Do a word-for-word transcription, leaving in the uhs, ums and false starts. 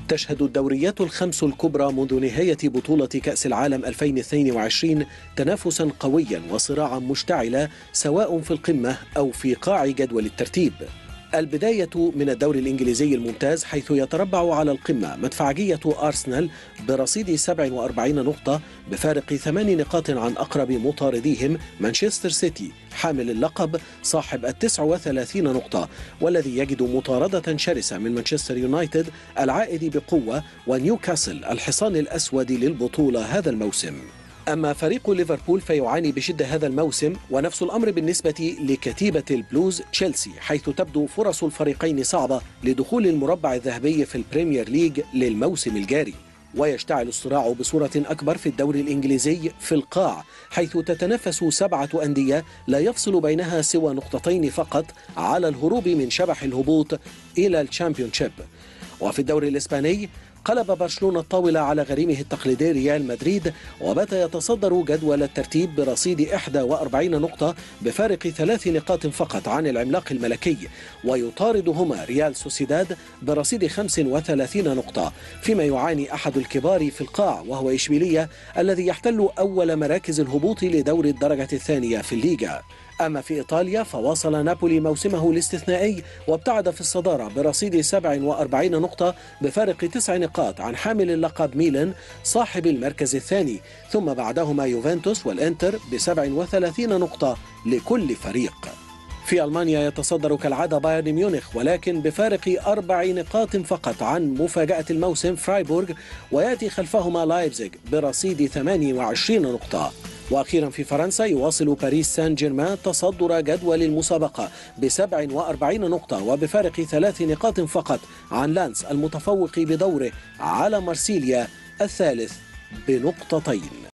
تشهد الدوريات الخمس الكبرى منذ نهاية بطولة كأس العالم ألفين واثنين وعشرين تنافسا قويا وصراعا مشتعلا سواء في القمة أو في قاع جدول الترتيب. البداية من الدوري الإنجليزي الممتاز، حيث يتربع على القمة مدفعجية أرسنال برصيد سبع وأربعين نقطة بفارق ثمان نقاط عن أقرب مطارديهم مانشستر سيتي حامل اللقب صاحب التسع وثلاثين نقطة، والذي يجد مطاردة شرسة من مانشستر يونايتد العائد بقوة ونيوكاسل الحصان الأسود للبطولة هذا الموسم. أما فريق ليفربول فيعاني بشدة هذا الموسم، ونفس الأمر بالنسبة لكتيبة البلوز تشيلسي، حيث تبدو فرص الفريقين صعبة لدخول المربع الذهبي في البريمير ليج للموسم الجاري. ويشتعل الصراع بصورة أكبر في الدوري الإنجليزي في القاع، حيث تتنافس سبعة أندية لا يفصل بينها سوى نقطتين فقط على الهروب من شبح الهبوط إلى الشامبيونشيب. وفي الدوري الإسباني قلب برشلونة الطاولة على غريمه التقليدي ريال مدريد، وبات يتصدر جدول الترتيب برصيد إحدى وأربعين نقطة بفارق ثلاث نقاط فقط عن العملاق الملكي، ويطاردهما ريال سوسيداد برصيد خمس وثلاثين نقطة، فيما يعاني أحد الكبار في القاع وهو إشبيلية الذي يحتل أول مراكز الهبوط لدور الدرجة الثانية في الليغا. أما في إيطاليا فواصل نابولي موسمه الاستثنائي وابتعد في الصدارة برصيد سبع وأربعين نقطة بفارق تسع نقاط عن حامل اللقب ميلان صاحب المركز الثاني، ثم بعدهما يوفنتوس والإنتر بسبع وثلاثين نقطة لكل فريق. في ألمانيا يتصدر كالعادة بايرن ميونخ، ولكن بفارق أربع نقاط فقط عن مفاجأة الموسم فرايبورغ، ويأتي خلفهما لايبزيغ برصيد ثمان وعشرين نقطة. وأخيرا في فرنسا يواصل باريس سان جيرمان تصدر جدول المسابقة بسبع وأربعين نقطة وبفارق ثلاث نقاط فقط عن لانس المتفوق بدوره على مارسيليا الثالث بنقطتين.